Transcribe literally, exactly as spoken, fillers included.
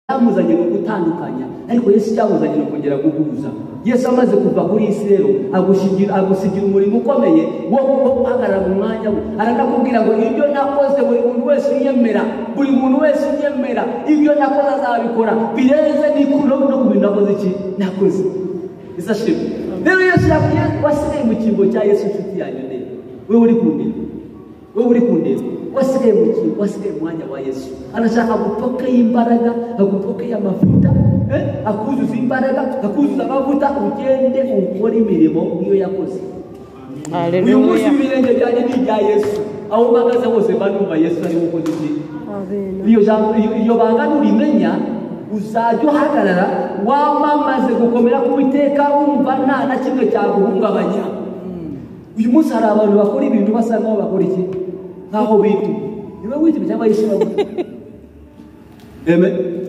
amuzanye no gutandukanya ariko Yesu cyamuzanye no kongera guhuza. Yesu amaze kuva kuri isi rero agushigira agusigira umurimo ukomeye wo guhagarara mu mwanya we. Aranakubwira ngo ibyo nakoze buri muntu wese yemera, buri muntu wese yemera ibyo nakoze azabikora bireze n'ikuno no kubintu nakoze iki nakoze. Isashimwe. Rero Yesu yavuye wasigaye mu kimbo cya Yesu nshuti yanyu ne. Wewe uri kundeba. Wewe uri kundeba. Wasigaye mu kimbo, wasigaye mu mwanya wa Yesu. Anashaka gupokea imbaraga, agupokea amavuta, eh? Akuzuza imbaraga, akuzuza amavuta ugende ukora imirimo niyo yakoze. Haleluya. Uyu munsi ibirenge byanjye ni bya Yesu. Aho magaze hose banumva Yesu ari gukoze iki. Amen. Iyo jambo iyo banga nurimenya uzajya uhagarara wamamaze gukomera ku biteka wumva nta na kimwe cyaguhungabanya. Uyu munsi hari abantu bakora ibintu basa nkaho bakora iki nkaho bitu niba witime cyangwa yishima. Amen.